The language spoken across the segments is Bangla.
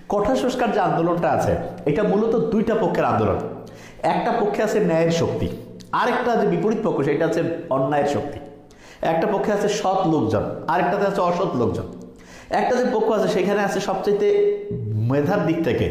কোঠা সংস্কার যে আন্দোলনটা আছে এটা মূলত দুইটা পক্ষের আন্দোলন। একটা পক্ষে আছে ন্যায়ের শক্তি, আরেকটা যে বিপরীত পক্ষ সেটা আছে অন্যায়ের শক্তি। একটা পক্ষে আছে সৎ লোকজন, আরেকটাতে আছে অসৎ লোকজন। একটা যে পক্ষ আছে সেখানে আছে সবচেয়ে মেধার দিক থেকে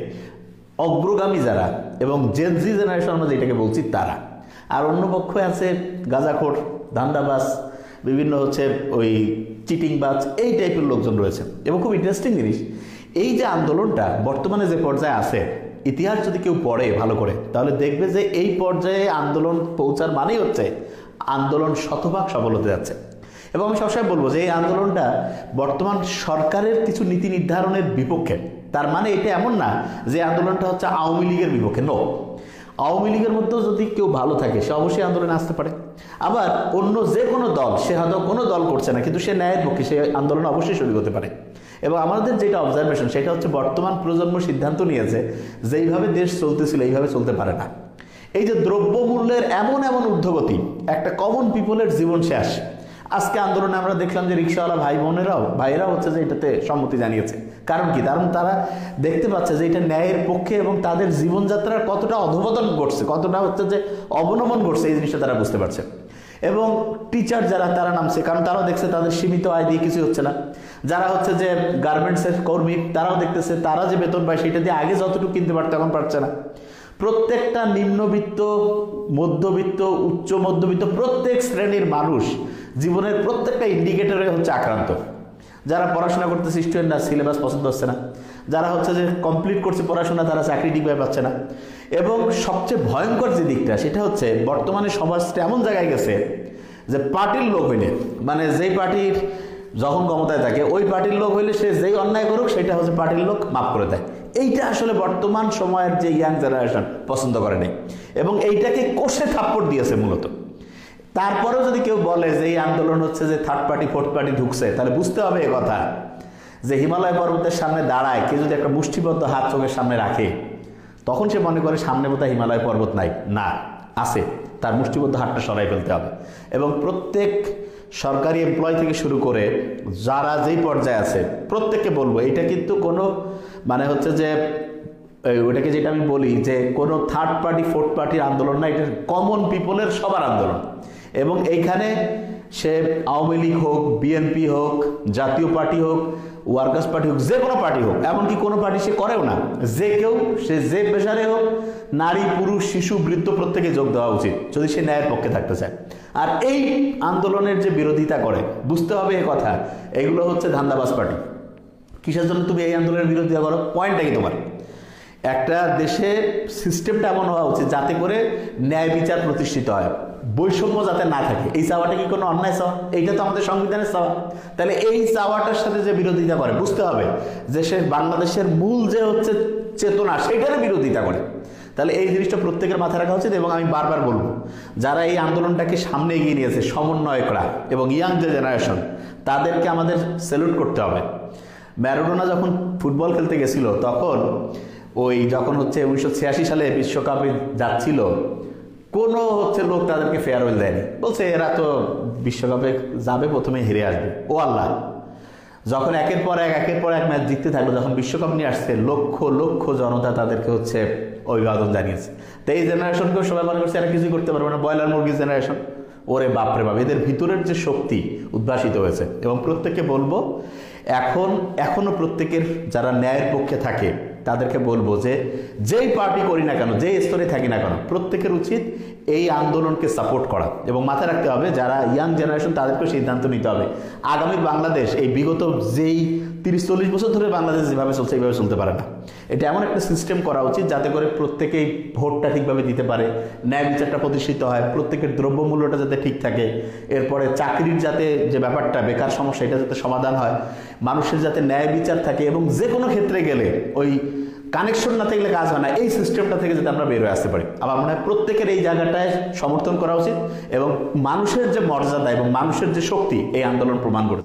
অগ্রগামী যারা এবং জেনজি জেনারেশন আমরা যেটাকে বলছি তারা, আর অন্য পক্ষে আছে গাঁজাখোর, ধান্দাবাজ, বিভিন্ন ওই চিটিংবাজ, এই টাইপের লোকজন রয়েছে। এবং খুব ইন্টারেস্টিং জিনিস, এই যে আন্দোলনটা বর্তমানে যে পর্যায়ে আছে, ইতিহাস যদি কেউ পড়ে ভালো করে তাহলে দেখবে যে এই পর্যায়ে আন্দোলন পৌঁছার মানেই হচ্ছে আন্দোলন শতভাগ সফল হতে যাচ্ছে। এবং আমি সবসময় বলবো যে এই আন্দোলনটা বর্তমান সরকারের কিছু নীতি নির্ধারণের বিপক্ষে। তার মানে এটা এমন না যে আন্দোলনটা হচ্ছে আওয়ামী লীগের বিপক্ষে, নো। আওয়ামী লীগের মধ্যেও যদি কেউ ভালো থাকে সে অবশ্যই আন্দোলনে আসতে পারে। আবার অন্য যে কোনো দল, সে হয়তো কোনো দল করছে না কিন্তু সে ন্যায়ের পক্ষে, সে আন্দোলনে অবশ্যই শরীক হতে পারে। এবং আমাদের যেটা অবজারভেশন সেটা হচ্ছে বর্তমান প্রজন্ম সিদ্ধান্ত নিয়েছে যে এইভাবে দেশ চলতেছিল এইভাবে চলতে পারে না। এই যে দ্রব্যমূল্যের এমন এমন ঊর্ধ্বগতি, একটা কমন পিপলের জীবন শেষ। আজকে আন্দোলনে আমরা দেখলাম যে রিক্সাওয়ালা ভাইয়েরা হচ্ছে যে এটাতে সম্মতি জানিয়েছে। কারণ কি? কারণ তারা দেখতে পাচ্ছে যে এটা ন্যায়ের পক্ষে এবং তাদের জীবনযাত্রার কতটা অধঃপতন ঘটছে, কতটা যে অবনমন ঘটছে, এই জিনিসটা তারা বুঝতে পারছে। এবং টিচার যারা তারা নামছে, কারণ তারাও দেখছে তাদের সীমিত আয় দিয়ে কিছু হচ্ছে না। যারা যে গার্মেন্টসের কর্মী, তারাও দেখতেছে তারা যে বেতন পায় সেটা দিয়ে আগে যতটুকু কিনতে পারতো এখন পারছে না। প্রত্যেকটা নিম্নবিত্ত, মধ্যবিত্ত, উচ্চ মধ্যবিত্ত প্রত্যেক শ্রেণীর মানুষ জীবনের প্রত্যেকটা ইন্ডিকেটরে আক্রান্ত। যারা পড়াশোনা করতেছে স্টুডেন্টরা, সিলেবাস পছন্দ হচ্ছে না। যারা যে কমপ্লিট করছে পড়াশোনা, তারা চাকরি ঠিক পাচ্ছে না। এবং সবচেয়ে ভয়ঙ্কর যে দিকটা সেটা হচ্ছে বর্তমানে সমাজটা এমন জায়গায় গেছে যে পার্টির লোক হইলে, মানে যেই পার্টির যখন ক্ষমতায় থাকে ওই পার্টির লোক হইলে সে যেই অন্যায় করুক সেটা পার্টির লোক মাফ করে দেয়। এইটা আসলে বর্তমান সময়ের যে ইয়াং জেনারেশন পছন্দ করে নাই এবং এইটাকে কষে থাপ্পড় দিয়েছে মূলত। তারপরেও যদি কেউ বলে যে এই আন্দোলন যে থার্ড পার্টি ফোর্থ পার্টি ঢুকছে, তাহলে বুঝতে হবে এ কথা যে হিমালয় পর্বতের সামনে দাঁড়ায় কেউ যদি একটা মুষ্টিবদ্ধ হাত চোখের সামনে রাখে, তখন সে মনে করে সামনে বোধহয় হিমালয় পর্বত নাই, না আছে, তার মুষ্টিবদ্ধ হাতটা সরাই ফেলতে হবে। এবং প্রত্যেক সরকারি এমপ্লয় থেকে শুরু করে যারা যেই পর্যায়ে আছে প্রত্যেককে বলবো এটা কিন্তু কোনো মানে যে ওটাকে যেটা আমি বলি যে কোনো থার্ড পার্টি ফোর্থ পার্টির আন্দোলন না, এটা কমন পিপলের সবার আন্দোলন। এবং এইখানে সে আওয়ামী লীগ হোক, বিএনপি হোক, জাতীয় পার্টি হোক, ওয়ার্কার্স পার্টি হোক, যে কোনো পার্টি হোক, এমনকি কোনো পার্টি সে করেও না, যে কেউ সে যে পেশারে হোক, নারী পুরুষ শিশু বৃদ্ধ প্রত্যেকে যোগ দেওয়া উচিত যদি সে ন্যায়ের পক্ষে থাকতে চায়। আর এই আন্দোলনের যে বিরোধিতা করে বুঝতে হবে এ কথা, এগুলো ধান্দাবাজ পার্টি। কিসের জন্য তুমি এই আন্দোলনের বিরোধিতা করো? পয়েন্টটা কি তোমার? একটা দেশে সিস্টেমটা এমন হওয়া উচিত যাতে করে ন্যায় বিচার প্রতিষ্ঠিত হয়, বৈষম্য যাতে না থাকে। এই চাওয়াটা কি কোনো অন্যায় চাওয়া? এইটা তো আমাদের সংবিধানের চাওয়া। তাহলে এই চাওয়াটার সাথে যে বিরোধিতা করে বুঝতে হবে যে সে বাংলাদেশের মূল যে চেতনা সেটার বিরোধিতা করে। তাহলে এই জিনিসটা প্রত্যেকের মাথায় রাখা উচিত। এবং আমি বারবার বলবো যারা এই আন্দোলনটাকে সামনে এগিয়ে নিয়েছে, সমন্বয়করা এবং ইয়াং যে জেনারেশন, তাদেরকে আমাদের স্যালুট করতে হবে। ম্যারাডোনা যখন ফুটবল খেলতে গেছিল তখন যখন 1986 সালে বিশ্বকাপে যাচ্ছিল, কোনো লোক তাদেরকে ফেয়ারওয়েল দেয়নি, বলছে এরা তো বিশ্বকাপে যাবে, প্রথমে হেরে আসবে। ও আল্লাহ, যখন একের পর এক ম্যাচ জিততে থাকলো, যখন বিশ্বকাপ নিয়ে আসছে, লক্ষ লক্ষ জনতা তাদেরকে অভিবাদন জানিয়েছে। তো এই জেনারেশনকেও সবাই মনে করছে এরা কিছুই করতে পারবে না, ব্রয়লার মুরগির জেনারেশন। ওরে বাপরে বাপ, এদের ভিতরের যে শক্তি উদ্ভাসিত হয়েছে। এবং প্রত্যেককে বলবো এখনো প্রত্যেকের যারা ন্যায়ের পক্ষে থাকে তাদেরকে বলবো যে যেই পার্টি করি না কেন, যেই স্তরে থাকি না কেন, প্রত্যেকের উচিত এই আন্দোলনকে সাপোর্ট করা। এবং মাথায় রাখতে হবে যারা ইয়াং জেনারেশন তাদেরকেও সিদ্ধান্ত নিতে হবে আগামীর বাংলাদেশ এই বিগত যেই 30-40 বছর ধরে বাংলাদেশ যেভাবে চলছে এইভাবে চলতে পারে না। এটা এমন একটা সিস্টেম করা উচিত যাতে করে প্রত্যেকেই ভোটটা ঠিকভাবে দিতে পারে, ন্যায় বিচারটা প্রতিষ্ঠিত হয়, প্রত্যেকের দ্রব্যমূল্যটা যাতে ঠিক থাকে, এরপরে চাকরির যাতে যে ব্যাপারটা বেকার সমস্যা এটা যাতে সমাধান হয়, মানুষের যাতে ন্যায় বিচার থাকে এবং যে কোনো ক্ষেত্রে গেলে কানেকশন না থাকলে কাজ হয় না, এই সিস্টেমটা থেকে যাতে আমরা বের হয়ে আসতে পারি। আমার মনে হয় প্রত্যেকের এই জায়গাটায় সমর্থন করা উচিত এবং মানুষের যে মর্যাদা এবং মানুষের যে শক্তি এই আন্দোলন প্রমাণ করে।